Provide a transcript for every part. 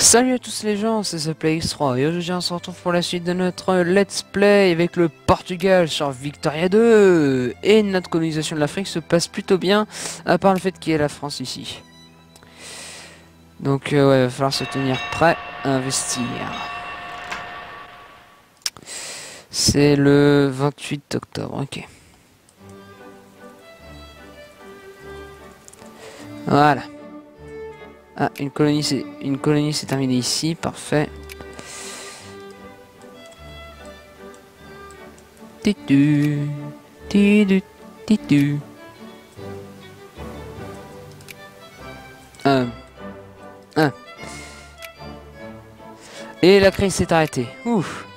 Salut à tous les gens, c'est ThePlayX3 et aujourd'hui on se retrouve pour la suite de notre Let's Play avec le Portugal sur Victoria 2. Et notre colonisation de l'Afrique se passe plutôt bien, à part le fait qu'il y ait la France ici. Donc ouais, il va falloir se tenir prêt à investir. C'est le 28 octobre, ok. Voilà. Ah, une colonie s'est terminée ici, parfait. Titu, titu, titu. Euh, ah. Et la crise s'est arrêtée. Ouf.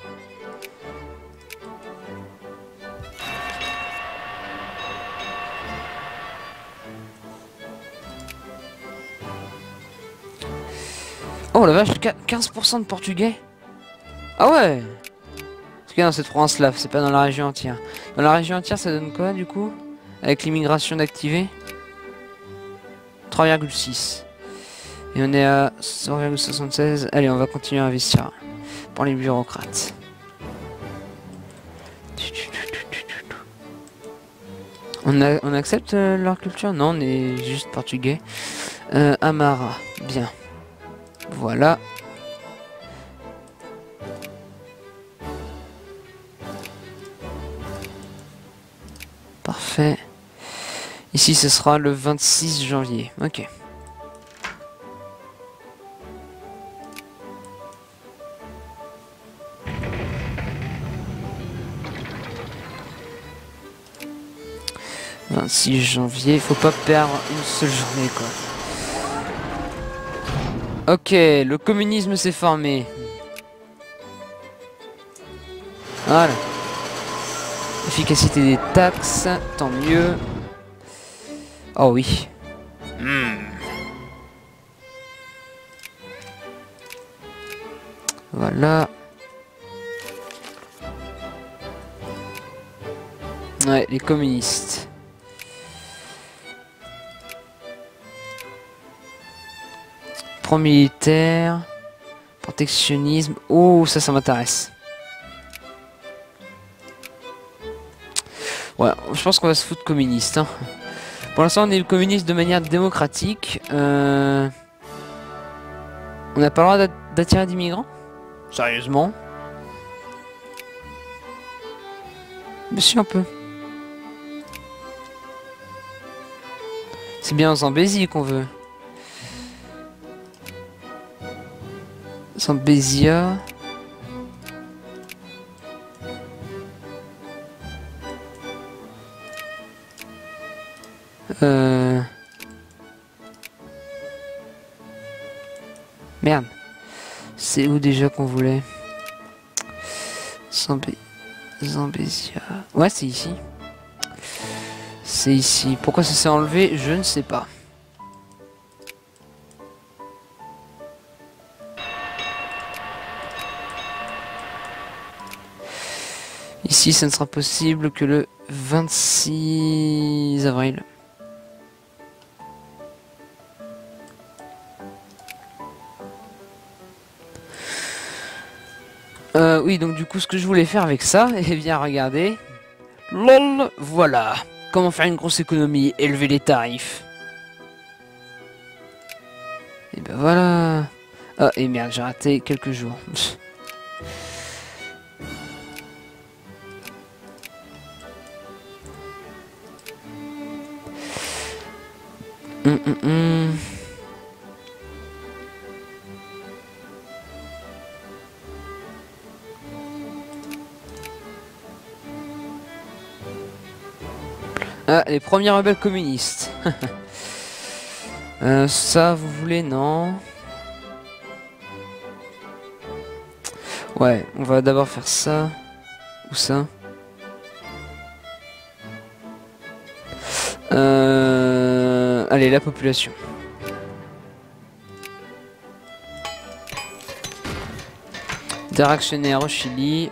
Oh la vache, 15% de portugais. Ah ouais. Parce que dans cette province là, c'est pas dans la région entière. Dans la région entière, ça donne quoi du coup? Avec l'immigration d'activer 3,6. Et on est à 100,76. Allez, on va continuer à investir. Pour les bureaucrates. On accepte leur culture? Non, on est juste portugais. Amara, bien. Voilà. Parfait. Ici, ce sera le 26 janvier. Ok. « 26 janvier, faut pas perdre une seule journée quoi. » Ok, le communisme s'est formé. Voilà. Efficacité des taxes, tant mieux. Oh oui. Voilà. Ouais, les communistes. Pro-militaire. Protectionnisme. Oh, ça m'intéresse. Ouais, je pense qu'on va se foutre communiste. Hein. Pour l'instant, on est communiste de manière démocratique. On n'a pas le droit d'attirer des migrants? Sérieusement? Mais si, un peu. C'est bien en Zambézie qu'on veut. Zambézia. Merde. C'est où déjà qu'on voulait? Zambézia. Ouais, c'est ici. C'est ici. Pourquoi ça s'est enlevé? Je ne sais pas. Ici, ça ne sera possible que le 26 avril. Oui, donc du coup, ce que je voulais faire avec ça, eh bien, regardez. LOL, voilà. Comment faire une grosse économie, élever les tarifs. Et ben voilà. Ah, et merde, j'ai raté quelques jours. Ah, les premiers rebelles communistes. Ça, vous voulez, non? Ouais, on va d'abord faire ça. Ou ça. Allez, la population. Des réactionnaires au Chili.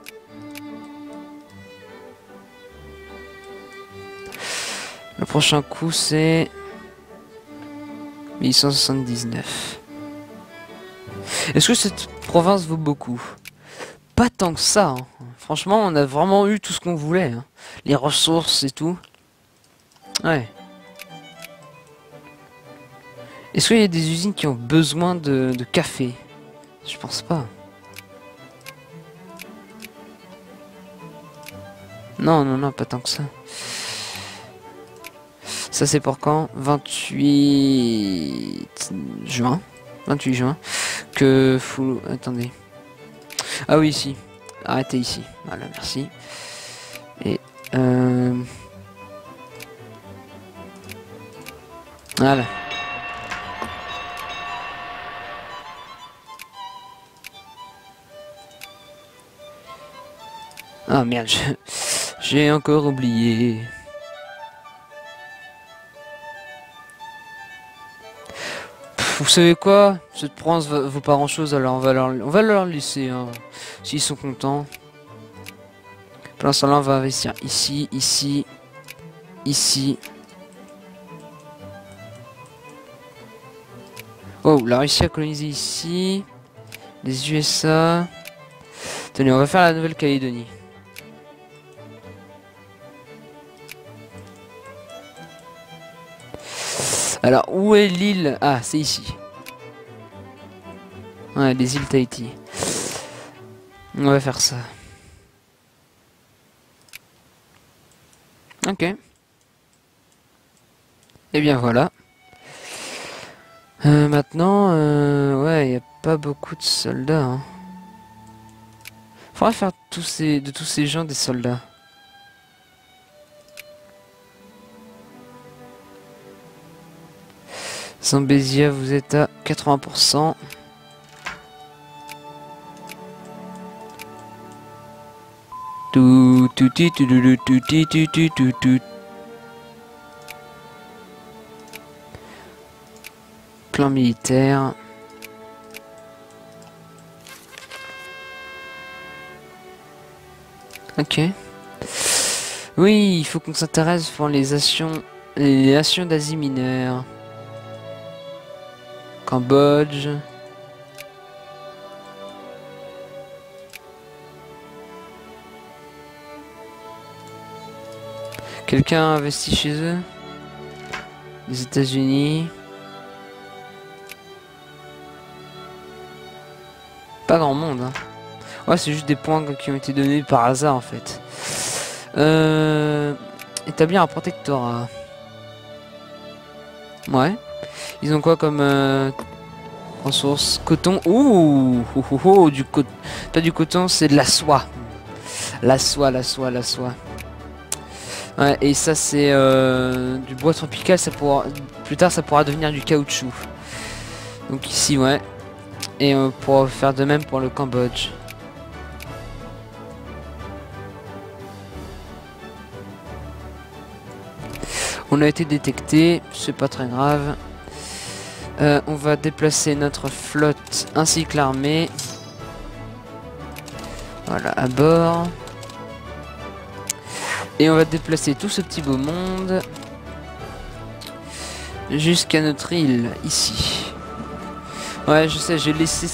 Le prochain coup, c'est 1879. Est-ce que cette province vaut beaucoup? Pas tant que ça, hein. Franchement, on a vraiment eu tout ce qu'on voulait, hein. Les ressources et tout. Ouais. Est-ce qu'il y a des usines qui ont besoin de café? Je pense pas. Non, non, non, pas tant que ça. Ça c'est pour quand? 28 juin. 28 juin. Que fou... Attendez. Ah oui, ici. Arrêtez ici. Voilà, merci. Et... Voilà. Ah merde, j'ai encore oublié. Vous savez quoi? Cette province vaut pas grand chose, alors on va leur laisser, hein, s'ils sont contents. Pour l'instant là on va investir ici, ici, ici. Oh, la Russie a colonisé ici. Les USA. Tenez, on va faire la Nouvelle-Calédonie. Alors, où est l'île? Ah, c'est ici. Ouais, les îles Tahiti. On va faire ça. Ok. Et bien voilà. Maintenant, ouais, il n'y a pas beaucoup de soldats. Hein. Faudrait faire de tous ces gens des soldats. Zambésia, vous êtes à 80%. Tout, tout, tout, tout, tout, tout, tout, tout, tout, tout. Plan militaire. Ok. Oui, il faut qu'on s'intéresse pour les nations d'Asie mineure. Cambodge. Quelqu'un a investi chez eux? Les États-Unis. Pas grand monde, hein. Ouais, c'est juste des points qui ont été donnés par hasard en fait. Établir un protectorat. Ouais. Ils ont quoi comme ressources? Coton. Ouh, du coton. Pas du coton, c'est de la soie. La soie, la soie, la soie. Ouais, et ça c'est du bois tropical. Ça pourra, plus tard, ça pourra devenir du caoutchouc. Donc ici, ouais. Et on pourra faire de même pour le Cambodge. On a été détecté, c'est pas très grave. On va déplacer notre flotte ainsi que l'armée. Voilà, à bord. Et on va déplacer tout ce petit beau monde jusqu'à notre île, ici. Ouais, je sais, j'ai laissé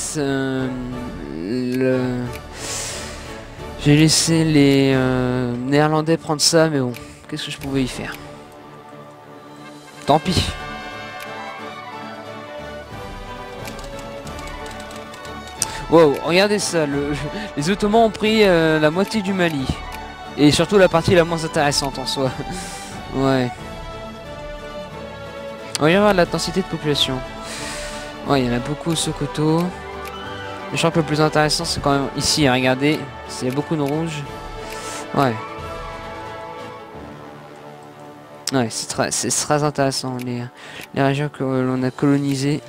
j'ai laissé les Néerlandais prendre ça, mais bon, qu'est-ce que je pouvais y faire? Tant pis. Wow, regardez ça, les Ottomans ont pris la moitié du Mali. Et surtout la partie la moins intéressante en soi. Ouais. On va y avoir la densité de population. Ouais, il y en a beaucoup au Sokoto. Mais je crois que le plus intéressant c'est quand même ici, hein, regardez. Il y a beaucoup de rouge. Ouais. Ouais, c'est très intéressant, les régions que l'on a colonisées.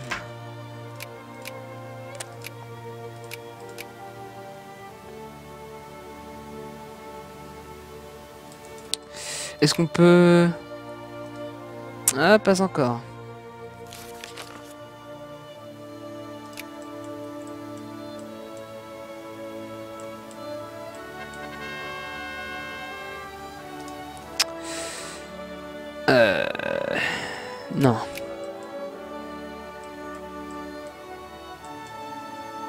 Est-ce qu'on peut... Ah, pas encore. Non.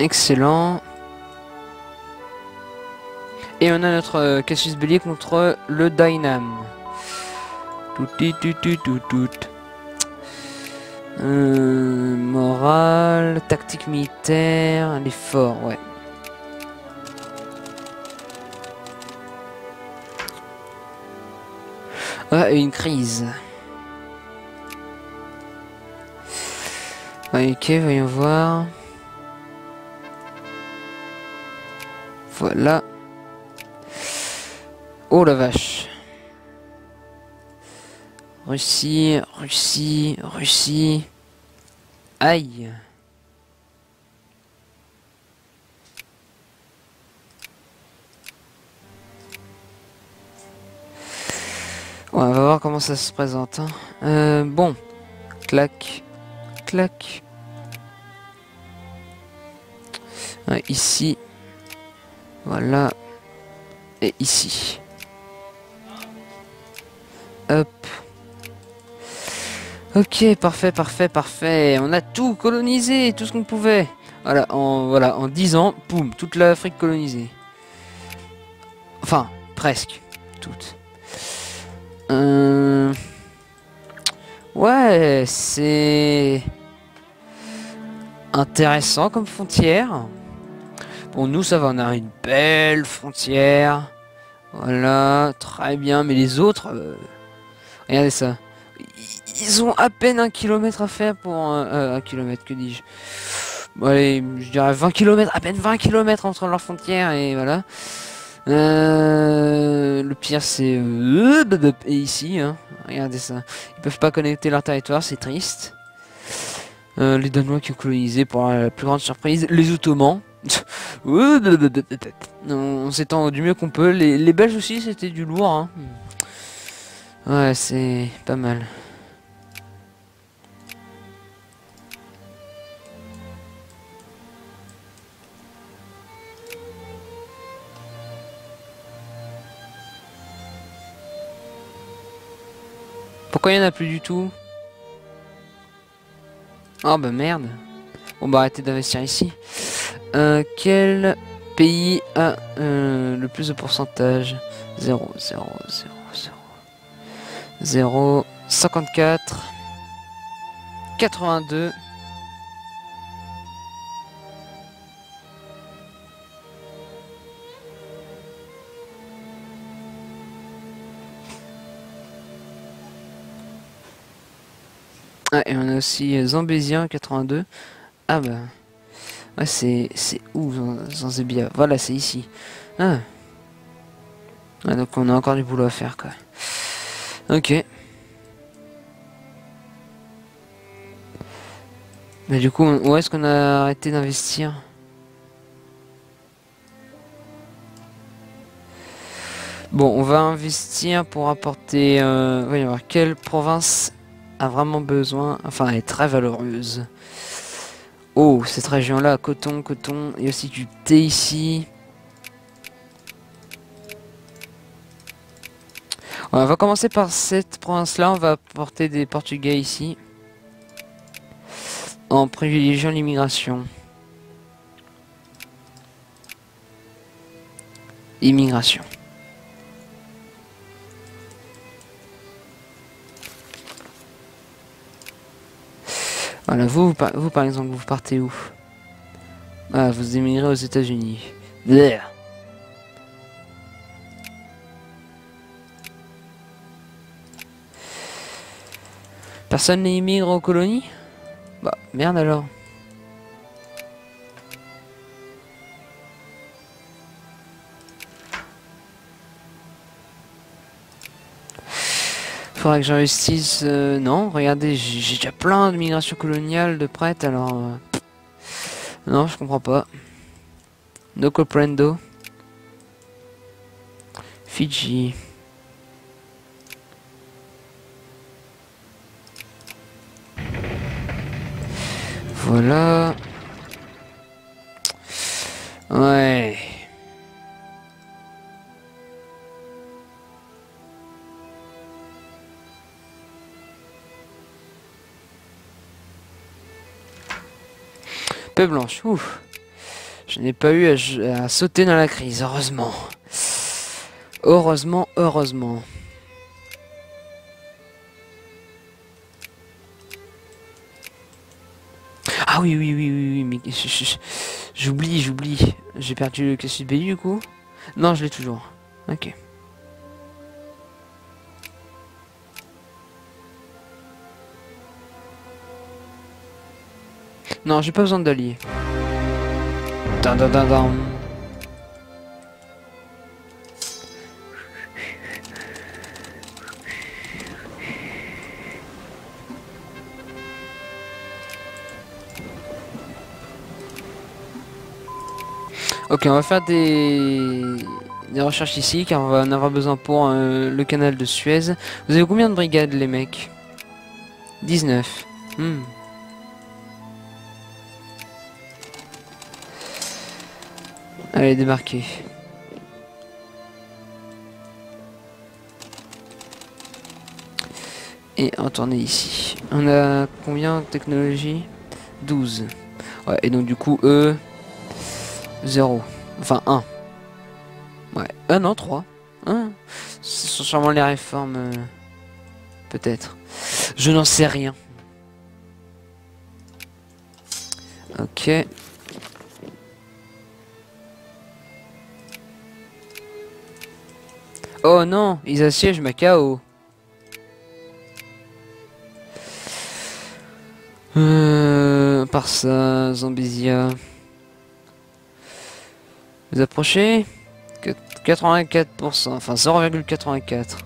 Excellent. Et on a notre Cassius Belli contre le Dynam. Tout. Morale, tactique militaire, l'effort, ouais. Ah, une crise. Ouais, ok, voyons voir. Voilà. Oh la vache. Russie. Aïe. Ouais, on va voir comment ça se présente. Hein. Bon. Clac. Ouais, ici. Voilà. Et ici. Hop. Ok, parfait. On a tout colonisé, tout ce qu'on pouvait. Voilà, en 10 ans, boum, toute l'Afrique colonisée. Enfin, presque. Toute. Ouais, c'est intéressant comme frontière. Bon, nous, ça va, on a une belle frontière. Voilà, très bien. Mais les autres, regardez ça. Ils ont à peine 1 kilomètre à faire pour 1 kilomètre, que dis-je. Bon, allez, je dirais 20 kilomètres, à peine 20 kilomètres entre leurs frontières, et voilà. Le pire, c'est... et ici, hein. Regardez ça. Ils peuvent pas connecter leur territoire, c'est triste. Les Danois qui ont colonisé, pour la plus grande surprise, les Ottomans. On s'étend du mieux qu'on peut. Les Belges aussi, c'était du lourd. Hein. Ouais, c'est pas mal. Pourquoi il y en a plus du tout? Oh bah merde. Bon bah arrêtez d'investir ici. Quel pays a le plus de pourcentage? 0, 54, 82. Ah, et on a aussi Zambésien 82. Ah bah. Ouais, c'est où Zanzébia? Voilà, c'est ici. Ah. Ah, donc on a encore du boulot à faire, quoi. Ok. Mais du coup, où est-ce qu'on a arrêté d'investir? Bon, on va investir pour apporter... voyons voir, quelle province a vraiment besoin... Enfin, elle est très valeureuse. Oh, cette région-là, coton. Il y a aussi du thé ici. Ouais, on va commencer par cette province-là. On va apporter des Portugais ici. En privilégiant l'immigration. Immigration. Voilà, vous par exemple, vous partez où? Ah, vous émigrez aux États-Unis. Personne n'immigre aux colonies? Bah, merde alors. Faudrait que j'investisse... non, regardez, j'ai déjà plein de migrations coloniales de prêtes, alors... non, je comprends pas. No comprendo. Fidji. Voilà. Ouais. Paix blanche, ouf. Je n'ai pas eu à sauter dans la crise, heureusement. Heureusement, heureusement. Ah oui, oui, oui, oui, oui, mais j'oublie. J'ai perdu le casse de BU du coup. Non, je l'ai toujours. Ok. Non, j'ai pas besoin d'allier. Dun, dun, dun, dun. Ok, on va faire des recherches ici car on va en avoir besoin pour le canal de Suez. Vous avez combien de brigades les mecs? 19. Hmm. Allez, débarquer. Et retourner ici. On a combien de technologie? 12. Ouais, et donc du coup, eux... 0. Enfin, 1. Ouais. Ah non, 3. 1. Ce sont sûrement les réformes... peut-être. Je n'en sais rien. Ok. Oh non, ils assiègent Macao. Par ça, Zambésia. Vous approchez 84%, enfin 0,84.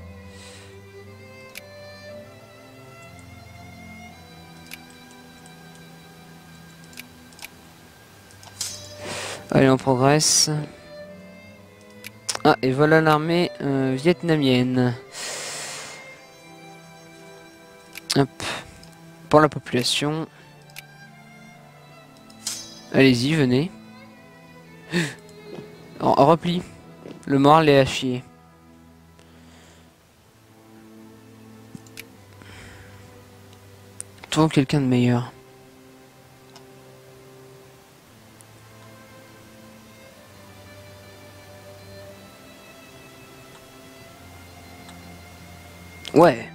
Allez, on progresse. Ah, et voilà l'armée vietnamienne. Hop. Pour la population. Allez-y, venez. En repli. Le moral est à chier. Trouvons quelqu'un de meilleur. Ouais.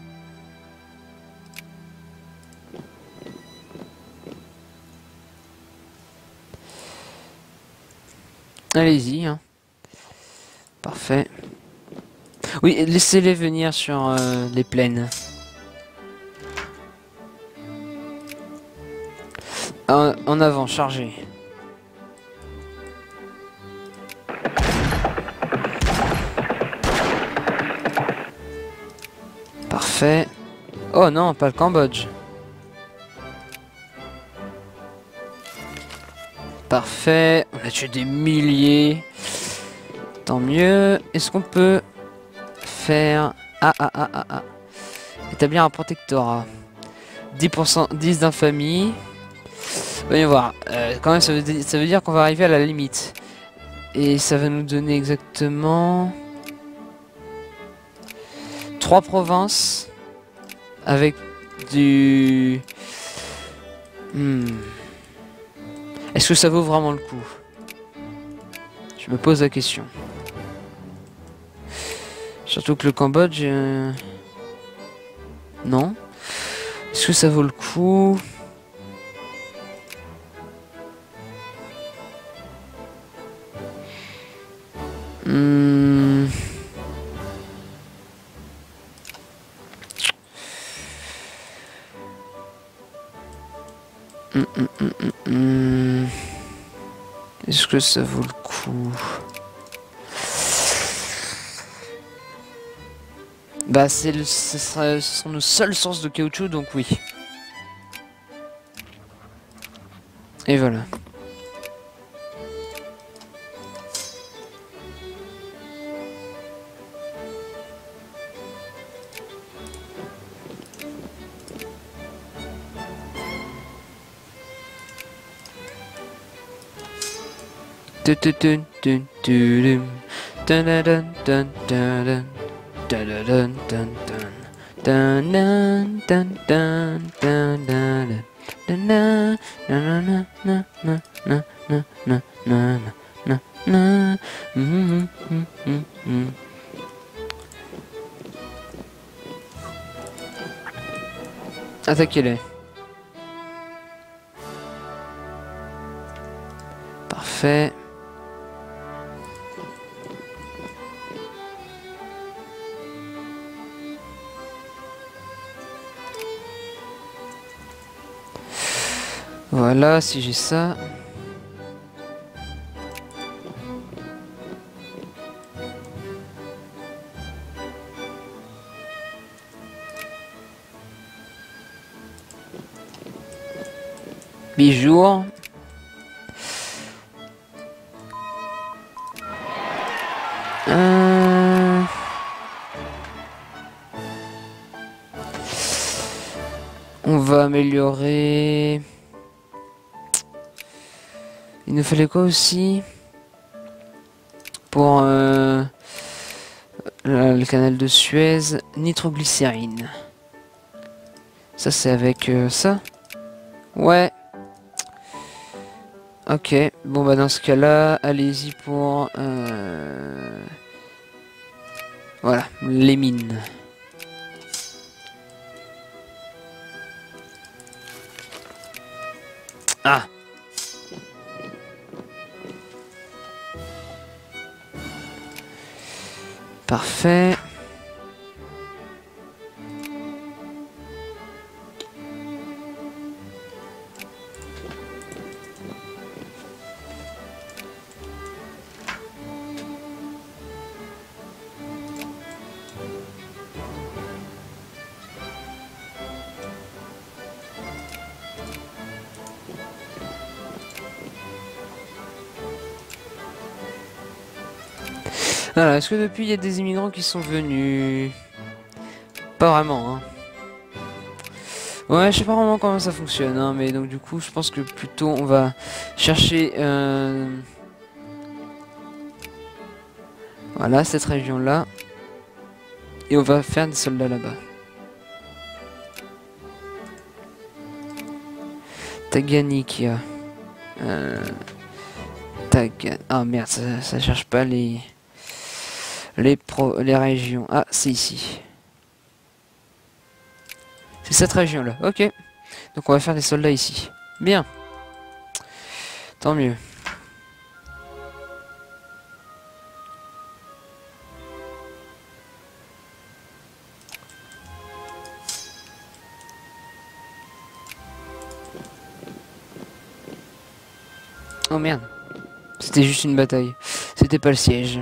Allez-y. Hein. Parfait. Oui, laissez-les venir sur les plaines. En avant, chargez. Parfait. Oh non, pas le Cambodge. Parfait. On a tué des milliers. Tant mieux. Est-ce qu'on peut faire... Établir un protectorat. 10%, 10 d'infamie. Voyons voir. Quand même, ça veut dire qu'on va arriver à la limite. Et ça va nous donner exactement... 3 provinces. Avec du... Est-ce que ça vaut vraiment le coup? Je me pose la question. Surtout que le Cambodge... Non. Est-ce que ça vaut le coup? Est-ce que ça vaut le coup? Bah ce sont nos seules sources de caoutchouc, donc oui. Et voilà. Na, na, na, mhm, mhm, mhm, mhm. Attaquez-les. Parfait. Voilà, si j'ai ça. Bijoux. On va améliorer. Il nous fallait quoi aussi pour le canal de Suez? Nitroglycérine. Ça c'est avec ça? Ouais. Ok. Bon bah dans ce cas-là, allez-y pour voilà, les mines. Ah. Parfait. Alors, est-ce que depuis il y a des immigrants qui sont venus? Pas vraiment, hein. Ouais, je sais pas vraiment comment ça fonctionne, hein, mais donc du coup, je pense que plutôt on va chercher voilà cette région-là et on va faire des soldats là-bas. Taganikia. Ah merde, ça cherche pas les régions. Ah, c'est ici. C'est cette région-là. Ok. Donc on va faire des soldats ici. Bien. Tant mieux. Oh merde. C'était juste une bataille. C'était pas le siège.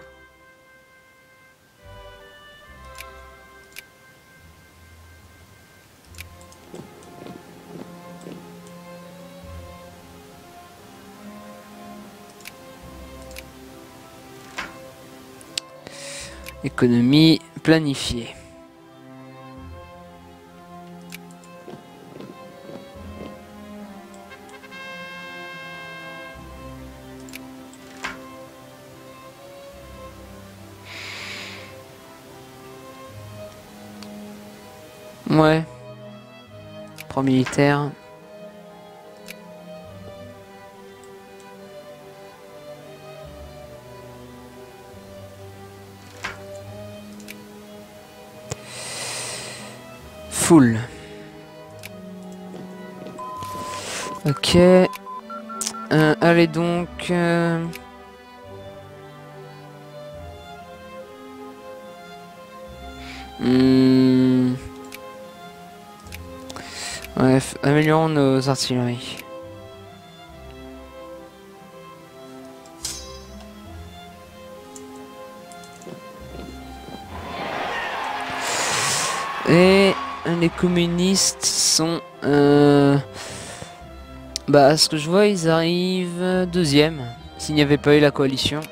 Économie planifiée. Ouais. Pro militaire. Full. Ok. Allez donc. Bref, améliorons nos artilleries. Et les communistes sont... bah, à ce que je vois, ils arrivent deuxième. S'il n'y avait pas eu la coalition.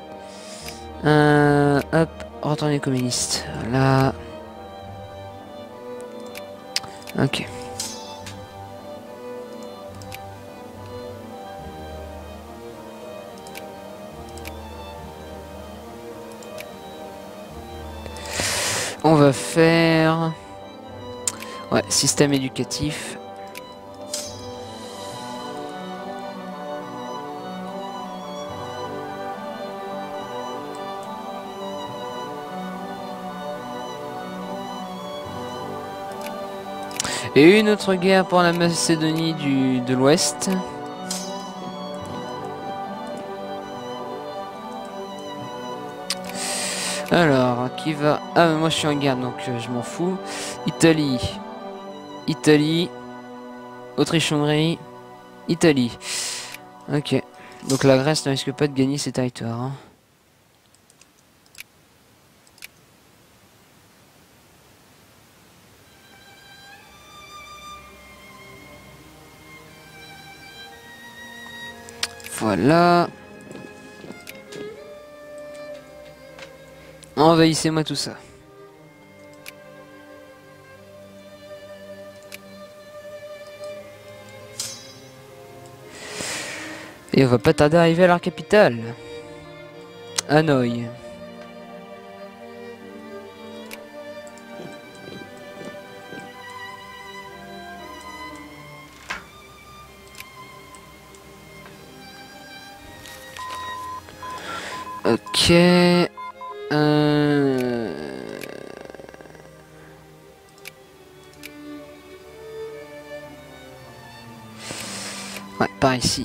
Hop, retourner les communistes. Voilà. Ok. On va faire... Ouais, système éducatif. Et une autre guerre pour la Macédonie de l'Ouest. Alors, qui va... Ah, moi je suis en guerre, donc je m'en fous. Italie. Italie. Autriche-Hongrie. Italie. Ok. Donc la Grèce ne risque pas de gagner ses territoires. Hein. Voilà. Envahissez-moi tout ça. Et on va pas tarder à arriver à leur capitale. Hanoï. Ok. Ouais, par ici.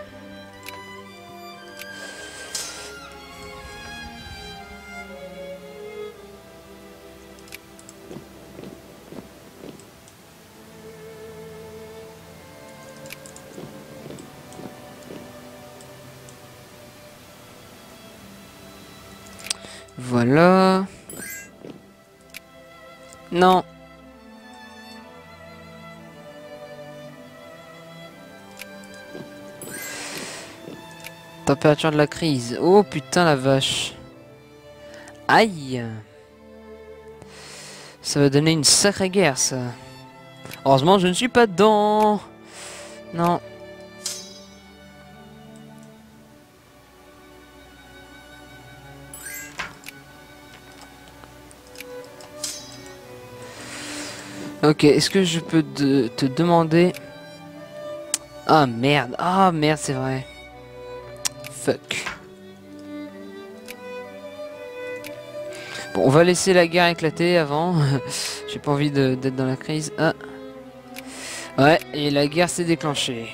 Voilà. Non. Température de la crise. Oh putain la vache. Aïe. Ça va donner une sacrée guerre ça. Heureusement je ne suis pas dedans. Non. Ok, est-ce que je peux te demander... Ah merde, c'est vrai. Fuck. Bon, on va laisser la guerre éclater avant. J'ai pas envie d'être dans la crise. Ah. Ouais, et la guerre s'est déclenchée.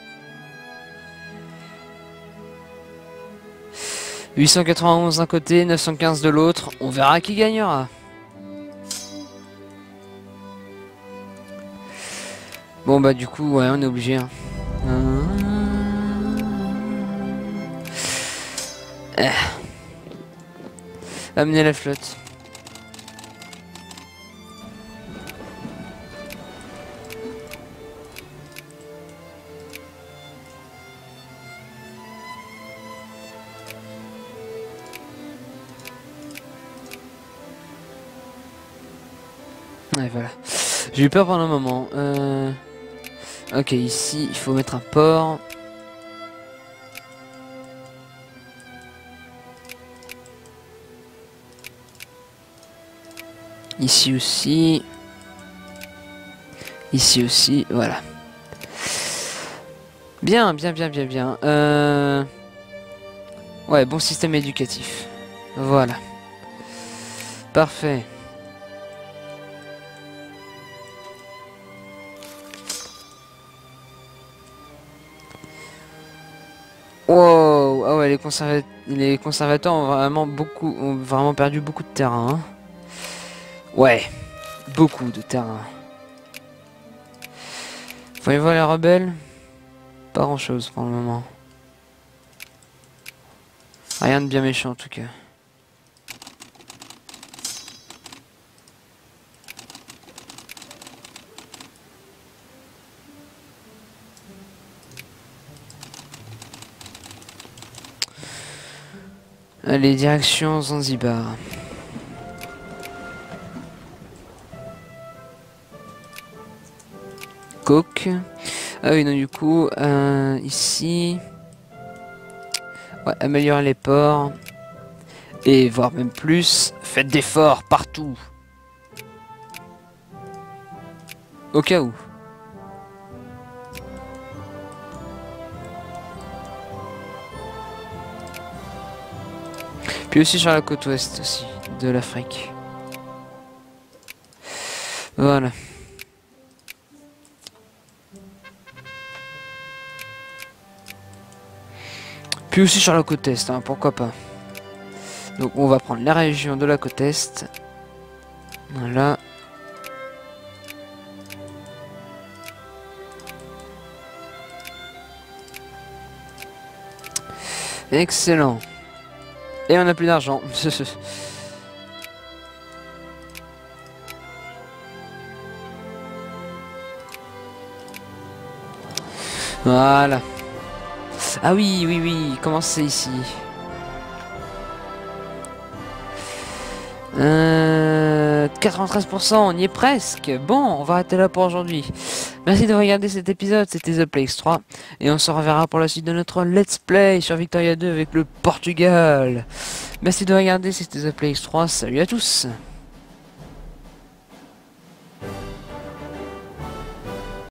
891 d'un côté, 915 de l'autre. On verra qui gagnera. Bon bah du coup, ouais, on est obligé. Hein. Amener la flotte. Ouais, voilà. J'ai eu peur pendant un moment. Ok, ici, il faut mettre un port. Ici aussi. Ici aussi, voilà. Bien, bien, bien, bien, bien. Ouais, bon système éducatif. Voilà. Parfait. Wow, ah ouais, les conservateurs ont vraiment perdu beaucoup de terrain. Hein. Ouais, beaucoup de terrain. Voyez voir les rebelles? Pas grand chose pour le moment. Rien de bien méchant en tout cas. Allez, direction Zanzibar. Coke. Ah oui, non, du coup, ici... Ouais, améliorer les ports. Et voire même plus, faites des forts partout. Au cas où. Puis aussi sur la côte ouest aussi, de l'Afrique. Voilà. Puis aussi sur la côte est, hein, pourquoi pas. Donc on va prendre la région de la côte est. Voilà. Excellent. Et on n'a plus d'argent. Voilà. Ah oui, oui, oui. Comment c'est ici? 93%, on y est presque. Bon, on va arrêter là pour aujourd'hui. Merci de regarder cet épisode, c'était The Play X3. Et on se reverra pour la suite de notre Let's Play sur Victoria 2 avec le Portugal. Merci de regarder, c'était The Play X3. Salut à tous.